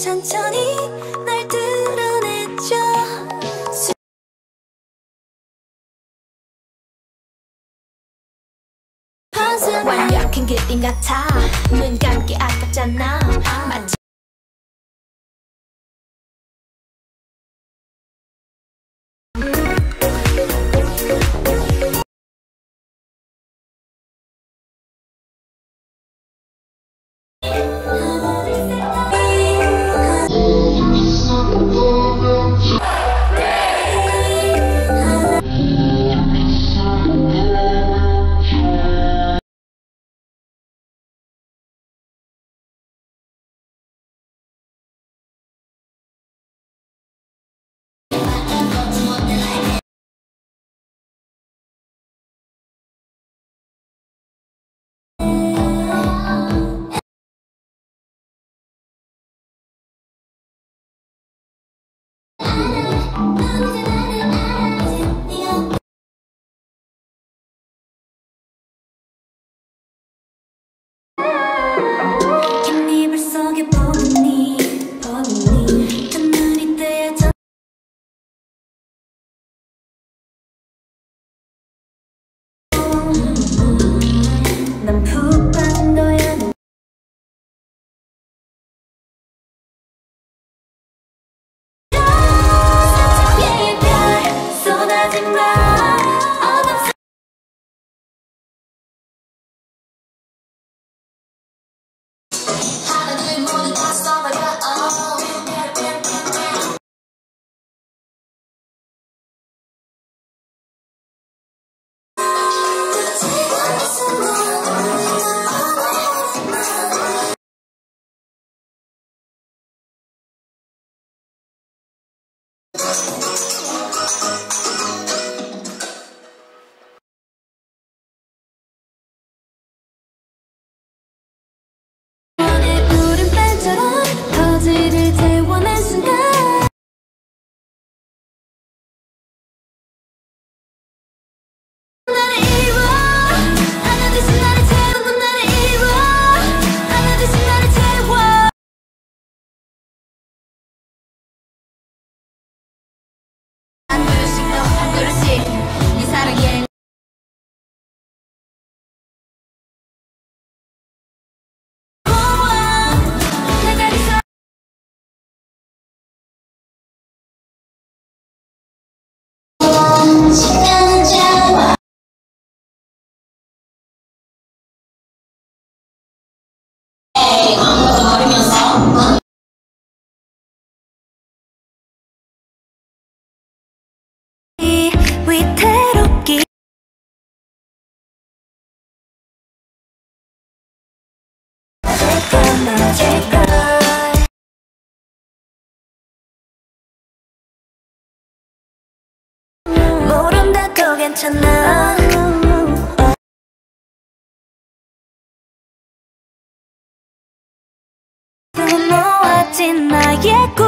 천천히 날 드러내줘. 완벽한 그림 같아. 눈 감기 아깝잖아. 마치 긴 이불 속에 보니 눈물이 뜨여져. 난 푹 빠진 거야. 위에 별 쏟아진 마. 하나들 모두 다 써버려. 오늘 푸른 펜처럼 터지를 재워낸 순간 나를 이루어. 하나 둘씩 나를 채우고 나를 이루어. 하나 둘씩 나를 채워. 한 그릇씩 더 한 그릇씩 네 사랑에 내가 있어. 시간은 잡아. 아무것도 모르면서 위태롭기. 모른다고 괜찮아. 놓았지 나의 꿈.